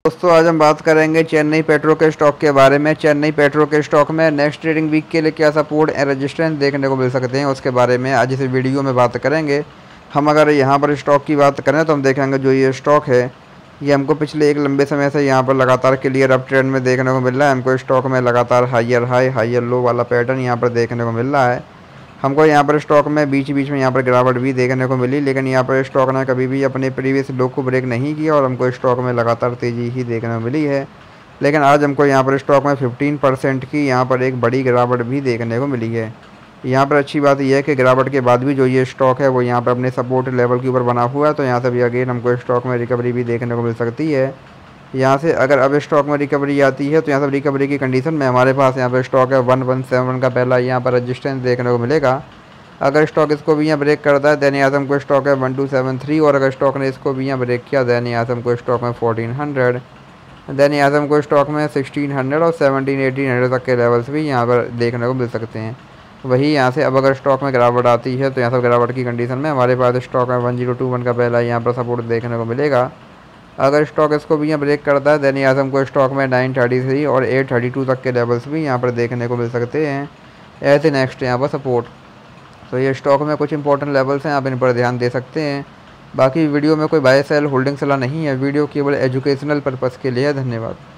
दोस्तों आज हम बात करेंगे चेन्नई पेट्रो के स्टॉक के बारे में। चेन्नई पेट्रो के स्टॉक में नेक्स्ट ट्रेडिंग वीक के लिए क्या सपोर्ट एंड रेजिस्टेंस देखने को मिल सकते हैं, उसके बारे में आज इस वीडियो में बात करेंगे। हम अगर यहाँ पर स्टॉक की बात करें तो हम देखेंगे जो ये स्टॉक है ये हमको पिछले एक लंबे समय से यहाँ पर लगातार क्लियर अप ट्रेंड में देखने को मिल रहा है। हमको स्टॉक में लगातार हायर हाई हायर लो वाला पैटर्न यहाँ पर देखने को मिल रहा है। हमको यहाँ पर स्टॉक में बीच बीच में यहाँ पर गिरावट भी देखने को मिली, लेकिन यहाँ पर स्टॉक ने कभी भी अपने प्रीवियस लो को ब्रेक नहीं किया और हमको स्टॉक में लगातार तेज़ी ही देखने को मिली है। लेकिन आज हमको यहाँ पर स्टॉक में 15% की यहाँ पर एक बड़ी गिरावट भी देखने को मिली है। यहाँ पर अच्छी बात यह है कि गिरावट के बाद भी जो ये स्टॉक है वो यहाँ पर अपने सपोर्ट लेवल के ऊपर बना हुआ है, तो यहाँ से भी अगेन हमको स्टॉक में रिकवरी भी देखने को मिल सकती है। यहाँ से अगर अब स्टॉक में रिकवरी आती है तो यहाँ से रिकवरी की कंडीशन में हमारे पास यहाँ पर स्टॉक है 117 का पहला यहाँ पर रजिस्टेंस देखने को मिलेगा। अगर स्टॉक इसको भी यहाँ ब्रेक करता है दैन यहाँ से हमको स्टॉक है 1273, और अगर स्टॉक ने इसको भी यहाँ ब्रेक किया दैन यहाँ से हमको स्टॉक में 1400, दैन यहाँ से हमको स्टॉक में 1600 और 1700-1800 तक के लेवल्स भी यहाँ पर देखने को मिल सकते हैं। वही यहाँ से अब अगर स्टॉक में गिरावट आती है तो यहाँ से गिरावट की कंडीशन में हमारे पास स्टॉक में 1021 का पहला यहाँ पर सपोर्ट देखने को मिलेगा। अगर स्टॉक इसको भी यहाँ ब्रेक करता है दैन यहाँ से हमको स्टॉक में 933 और 832 तक के लेवल्स भी यहाँ पर देखने को मिल सकते हैं ऐसे नेक्स्ट यहाँ पर सपोर्ट। तो ये स्टॉक में कुछ इंपॉर्टेंट लेवल्स हैं, आप इन पर ध्यान दे सकते हैं। बाकी वीडियो में कोई बाय सेल होल्डिंग सलाह नहीं है, वीडियो केवल एजुकेशनल पर्पज़ के लिए है। धन्यवाद।